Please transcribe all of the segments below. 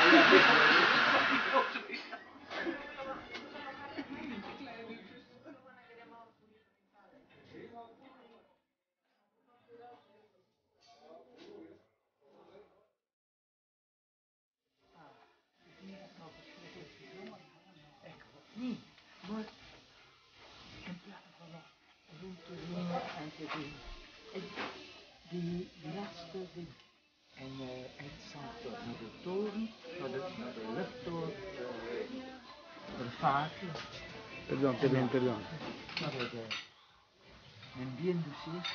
Nee, maar in plaats van rond te nemen en te doen. Die laatste ding. En het zat naar de toren, naar de luchttoren, naar de vaartje. Perdón. Naar een biendossier.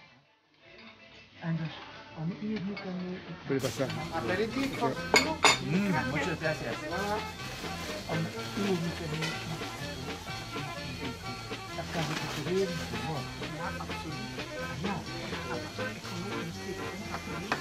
En dus om hier nu kunnen Puede pasar. aperitief voor muchas gracias. Om hier nu kunnen dat kan ik het weer niet. Ja, absoluut. Ja, absoluut. Ik kom ook in de